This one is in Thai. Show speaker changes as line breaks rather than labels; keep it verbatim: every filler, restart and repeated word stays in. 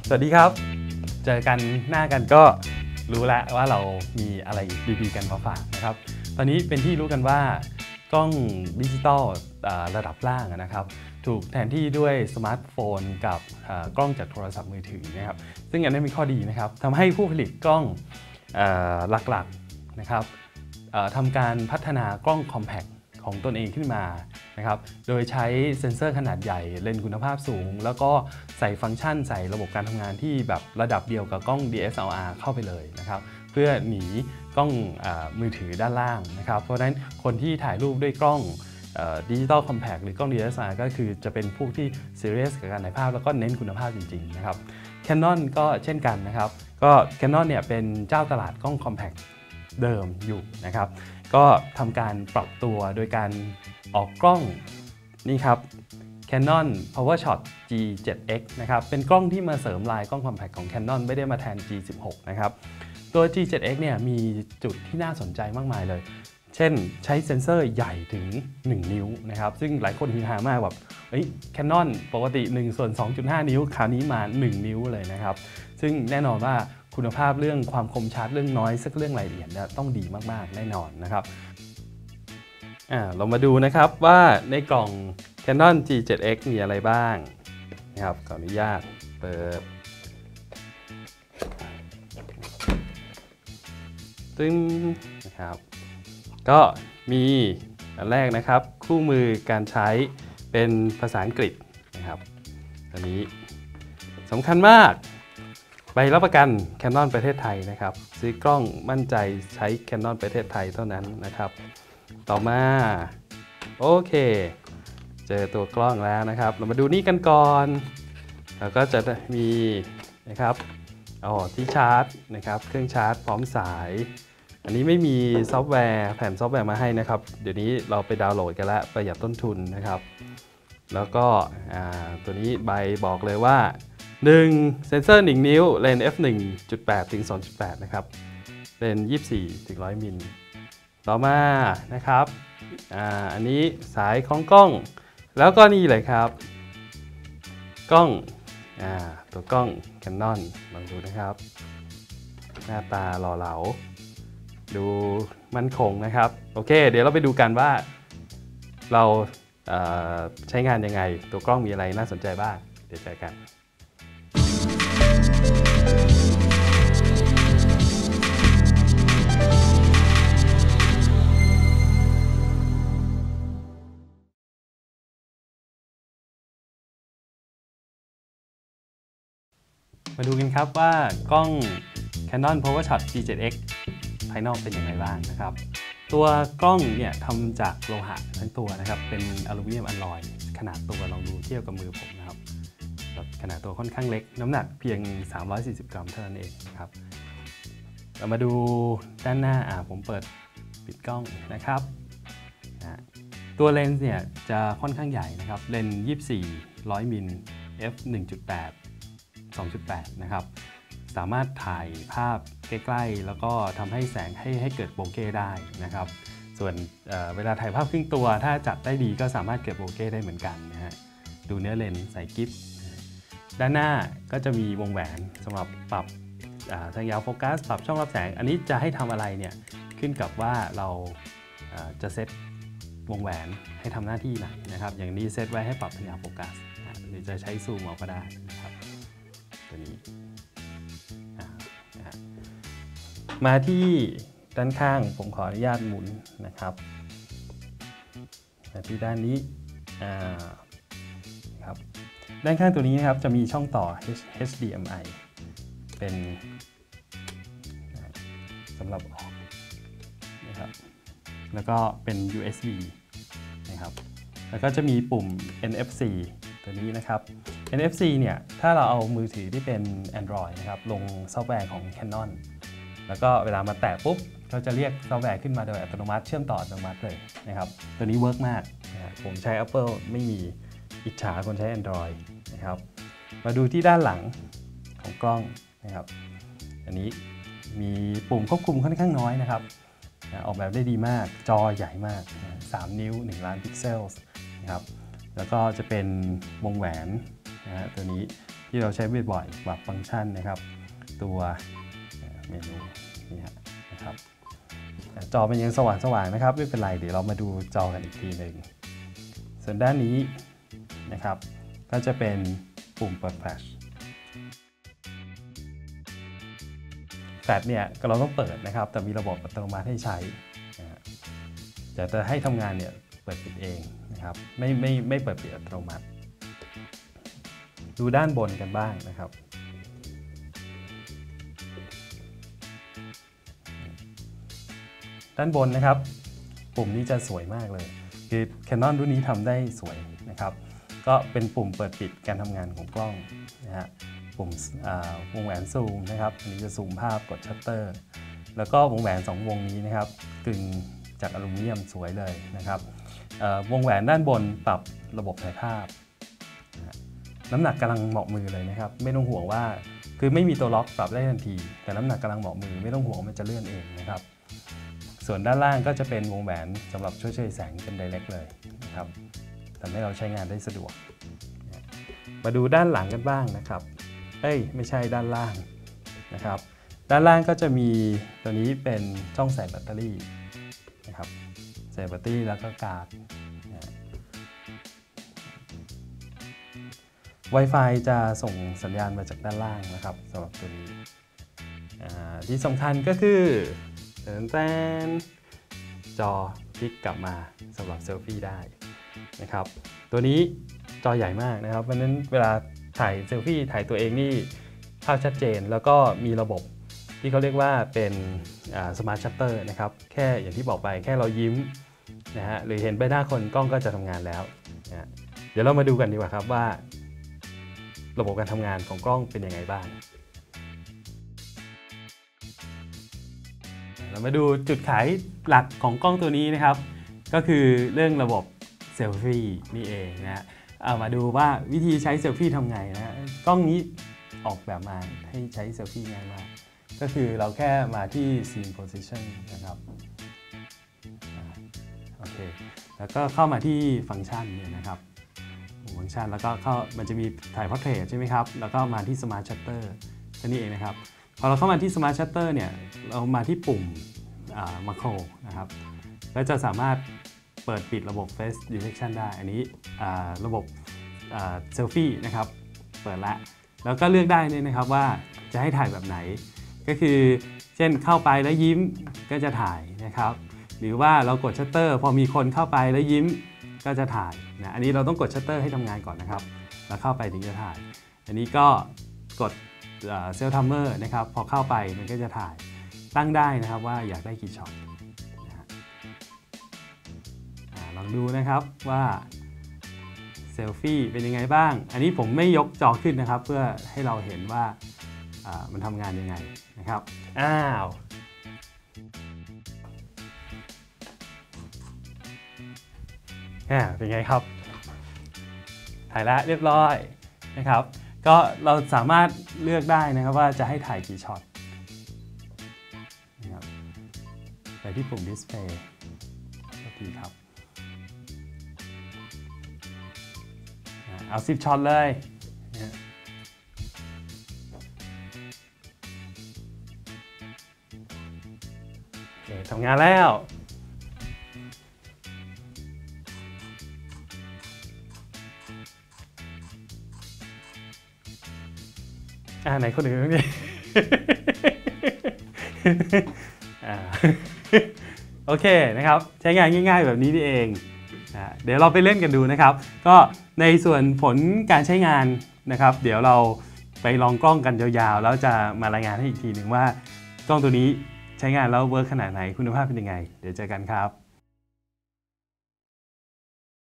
สวัสดีครับเจอกันหน้ากันก็รู้แล้วว่าเรามีอะไรดีๆกันมาฝากนะครับตอนนี้เป็นที่รู้กันว่ากล้องดิจิตอลระดับล่างนะครับถูกแทนที่ด้วยสมาร์ทโฟนกับกล้องจากโทรศัพท์มือถือนะครับซึ่งอันนี้มีข้อดีนะครับทำให้ผู้ผลิตกล้องหลักๆนะครับทำการพัฒนากล้องคอมแพคของตนเองขึ้นมานะครับโดยใช้เซ็นเซอร์ขนาดใหญ่เลนส์คุณภาพสูงแล้วก็ใส่ฟังก์ชันใส่ระบบการทำงานที่แบบระดับเดียวกับกล้อง ดี เอส แอล อาร์ เข้าไปเลยนะครับเพื่อหนีกล้องมือถือด้านล่างนะครับเพราะฉะนั้นคนที่ถ่ายรูปด้วยกล้องดิจิตอลคอมแพคหรือกล้อง ดี เอส แอล อาร์ ก็คือจะเป็นพวกที่ซีเรียสกับการถ่ายภาพแล้วก็เน้นคุณภาพจริงๆนะครับ Canon ก็เช่นกันนะครับก็ Canon เนี่ยเป็นเจ้าตลาดกล้องคอมแพคเดิมอยู่นะครับก็ทำการปรับตัวโดยการออกกล้องนี่ครับ Canon PowerShot จี เซเว่น เอ็กซ์ นะครับเป็นกล้องที่มาเสริมลายกล้องคอมแพคของ Canon ไม่ได้มาแทน จี สิบหก นะครับตัว จี เซเว่น เอ็กซ์ เนี่ยมีจุดที่น่าสนใจมากมายเลยเช่นใช้เซ็นเซอร์ใหญ่ถึงหนึ่งนิ้วนะครับซึ่งหลายคนฮือฮามากแบบเฮ้ย Canon ปกติหนึ่งส่วนสองจุดห้า นิ้วคราวนี้มาหนึ่งนิ้วเลยนะครับซึ่งแน่นอนว่าคุณภาพเรื่องความคมชัดเรื่องน้อยสักเรื่องรายละเอียดต้องดีมากๆแน่นอนนะครับอ่าเรามาดูนะครับว่าในกล่อง Canon จี เซเว่น เอ็กซ์ มีอะไรบ้างนะครับขออนุญาตเปิดตึ้งนะครับก็มีอันแรกนะครับคู่มือการใช้เป็นภาษาอังกฤษนะครับอันนี้สำคัญมากใบรับประกัน Canon ประเทศไทยนะครับซื้อกล้องมั่นใจใช้ Canon ประเทศไทยเท่านั้นนะครับต่อมาโอเคเจอตัวกล้องแล้วนะครับเรามาดูนี่กันก่อนแล้วก็จะมีนะครับอ๋อที่ชาร์จนะครับเครื่องชาร์จพร้อมสายอันนี้ไม่มีซอฟต์แวร์แผ่นซอฟต์แวร์มาให้นะครับเดี๋ยวนี้เราไปดาวน์โหลดกันแล้วประหยัดต้นทุนนะครับแล้วก็ตัวนี้ใบบอกเลยว่าหนึ่งเซนเซอร์หนึ่งนิ้วเลนส์ เอฟ หนึ่งจุดแปด ถึง สองจุดแปด นะครับเลนส์ยี่สิบสี่ถึงหนึ่งร้อยมิลต่อมานะครับอ่าอันนี้สายของกล้องแล้วก็นี่เลยครับกล้องอ่าตัวกล้อง Canon ลองดูนะครับหน้าตาหล่อเหลาดูมั่นคงนะครับโอเคเดี๋ยวเราไปดูกันว่าเราใช้งานยังไงตัวกล้องมีอะไรน่าสนใจบ้างเดี๋ยวเจอกันมาดูกันครับว่ากล้อง Canon PowerShot จี เซเว่น เอ็กซ์ ภายนอกเป็นอย่างไรบ้างนะครับตัวกล้องเนี่ยทำจากโลหะทั้งตัวนะครับเป็นอลูมิเนียมอลลอยขนาดตัวลองดูเทียบกับมือผมนะครับขนาดตัวค่อนข้างเล็กน้ำหนักเพียงสามร้อยสี่สิบกรัมเท่านั้นเองนะครับเรามาดูด้านหน้าอ่าผมเปิดปิดกล้องนะครับตัวเลนส์เนี่ยจะค่อนข้างใหญ่นะครับเลนส์ยี่สิบสี่ ร้อยมิล เอฟ หนึ่งจุดแปด สองจุดแปด นะครับสามารถถ่ายภาพใกล้ๆแล้วก็ทำให้แสงให้ให้เกิดโบเก้ได้นะครับส่วนเ, เวลาถ่ายภาพครึ่งตัวถ้าจัดได้ดีก็สามารถเกิดโบเก้ได้เหมือนกันนะฮะดูเนื้อเลนส์ใส่กิ๊บด้านหน้าก็จะมีวงแหวนสำหรับปรับทางยาวโฟกัสปรับช่องรับแสงอันนี้จะให้ทำอะไรเนี่ยขึ้นกับว่าเราจะเซตวงแหวนให้ทำหน้าที่ไหนนะครับอย่างนี้เซตไว้ให้ปรับทางยาวโฟกัสหรือจะใช้ซูมเอาก็ได้นะครับตัวนี้มาที่ด้านข้างผมขออนุญาตหมุนนะครับมาที่ด้านนี้ครับด้านข้างตัวนี้นะครับจะมีช่องต่อ เอช ดี เอ็ม ไอ เป็นสำหรับออกนะครับแล้วก็เป็น ยู เอส บี นะครับแล้วก็จะมีปุ่ม เอ็น เอฟ ซี ตัวนี้นะครับ เอ็น เอฟ ซี เนี่ยถ้าเราเอามือถือที่เป็น Android นะครับลงซอฟต์แวร์ของ Canonแล้วก็เวลามาแตะปุ๊บก็จะเรียกซอฟต์แวร์ขึ้นมาโดยอัตโนมัติเชื่อมต่ออัตโนมัติเลยนะครับตัวนี้เวิร์กมากนะผมใช้ Apple ไม่มีอิจฉาคนใช้ Android นะครับมาดูที่ด้านหลังของกล้องนะครับอันนี้มีปุ่มควบคุมค่อนข้างน้อยนะครับออกแบบได้ดีมากจอใหญ่มากสามนิ้วหนึ่งล้านพิกเซลนะครับแล้วก็จะเป็นวงแหวนนะฮะตัวนี้ที่เราใช้บ่อยๆแบบฟังก์ชันนะครับตัวเมนูนี่นะครับจอเป็นยังสว่างๆนะครับไม่เป็นไรเดี๋ยวเรามาดูจอกันอีกทีหนึ่งส่วนด้านนี้นะครับก็จะเป็นปุ่มเปิดแฟลชแฟลชเนี่ยเราต้องเปิดนะครับแต่มีระบบอัตโนมัติให้ใช้จะจะให้ทำงานเนี่ยเปิดปิดเองนะครับไม่ไม่ไม่เปิดปิดอัตโนมัติดูด้านบนกันบ้างนะครับด้านบนนะครับปุ่มนี้จะสวยมากเลยคือ Canon รุ่นนี้ทำได้สวยนะครับก็เป็นปุ่มเปิดปิดการทำงานของกล้องนะฮะปุ่มวงแหวนซูมนะครับอันนี้จะซูมภาพกดชัตเตอร์แล้วก็วงแหวนสองวงนี้นะครับกึ่งจากอลูมิเนียมสวยเลยนะครับวงแหวนด้านบนปรับระบบถ่ายภาพน้ำหนักกำลังเหมาะมือเลยนะครับไม่ต้องห่วงว่าคือไม่มีตัวล็อกปรับได้ทันทีแต่น้ำหนักกำลังเหมาะมือไม่ต้องห่วงมันจะเลื่อนเองนะครับส่วนด้านล่างก็จะเป็นวงแหวนสำหรับช่วยเฉยแสงเป็น Direct เลยนะครับทำให้เราใช้งานได้สะดวกมาดูด้านหลังกันบ้างนะครับเอ้ยไม่ใช่ด้านล่างนะครับด้านล่างก็จะมีตัวนี้เป็นช่องใส่แบตเตอรี่นะครับใส่แบตเตอรี่แล้วก็การ์ด Wi-Fi จะส่งสัญญาณมาจากด้านล่างนะครับสำหรับตัวนี้ที่สำคัญก็คือแตนจอพลิกกลับมาสำหรับเซลฟี่ได้นะครับตัวนี้จอใหญ่มากนะครับเพราะฉะนั้นเวลาถ่ายเซลฟี่ถ่ายตัวเองนี่ภาพชัดเจนแล้วก็มีระบบที่เขาเรียกว่าเป็นสมาร์ทชัตเตอร์นะครับแค่อย่างที่บอกไปแค่เรายิ้มนะฮะหรือเห็นใบหน้าคนกล้องก็จะทำงานแล้วนะเดี๋ยวเรามาดูกันดีกว่าครับว่าระบบการทำงานของกล้องเป็นยังไงบ้างเรามาดูจุดขายหลักของกล้องตัวนี้นะครับก็คือเรื่องระบบเซลฟี่นี่เองนะเอามาดูว่าวิธีใช้เซลฟี่ทำไงนะกล้องนี้ออกแบบมาให้ใช้เซลฟี่ง่ายมากก็คือเราแค่มาที่ Scene Position นะครับโอเคแล้วก็เข้ามาที่ฟังก์ชันเนี่ยนะครับฟังก์ชันแล้วก็เข้ามันจะมีถ่ายพอร์เทรตใช่ไหมครับแล้วก็มาที่ Smart Shutter แค่นี้เองนะครับพอเราเข้ามาที่ Smart Shutter เนี่ยเรามาที่ปุ่มมาโครนะครับแล้วจะสามารถเปิดปิดระบบ Face Detection ได้อันนี้ระบบเซลฟี่นะครับเปิดละแล้วก็เลือกได้เนี่ยนะครับว่าจะให้ถ่ายแบบไหนก็คือเช่นเข้าไปแล้วยิ้มก็จะถ่ายนะครับหรือว่าเรากดชัตเตอร์พอมีคนเข้าไปแล้วยิ้มก็จะถ่ายนะอันนี้เราต้องกดชัตเตอร์ให้ทำงานก่อนนะครับแล้วเข้าไปถึงจะถ่ายอันนี้ก็กดเซลทัมเมอร์นะครับพอเข้าไปมันก็จะถ่ายตั้งได้นะครับว่าอยากได้กี่ช็อตนะลองดูนะครับว่าเซลฟี่เป็นยังไงบ้างอันนี้ผมไม่ยกจอขึ้นนะครับเพื่อให้เราเห็นว่ามันทำงานยังไงนะครับอ้าวเป็นไงครับถ่ายแล้วเรียบร้อยนะครับก็เราสามารถเลือกได้นะครับว่าจะให้ถ่ายกี่ช็อตนะครับไปที่ปุ่ม Display ก็ทีครับเอาสิบช็อตเลยโอเคทำงานแล้วอ่าไหนคนอื่นบ้างดิโอเคนะครับใช้งานง่ายๆแบบนี้นี่เองนะเดี๋ยวเราไปเล่นกันดูนะครับก็ในส่วนผลการใช้งานนะครับเดี๋ยวเราไปลองกล้องกันยาวๆแล้วจะมารายงานให้อีกทีหนึ่งว่ากล้องตัวนี้ใช้งานแล้วเวิร์คขนาดไหนคุณภาพเป็นยังไงเดี๋ยวเจอกันครับ